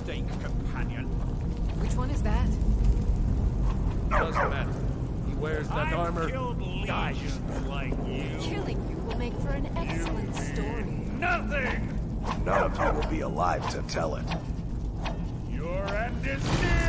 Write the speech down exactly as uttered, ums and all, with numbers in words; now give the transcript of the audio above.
mistake, companion. Which one is that? Doesn't matter. He wears that I've armor. killed Dies. legions like you. Killing you will make for an excellent You story. mean nothing. None of you will be alive to tell it. Your end is near.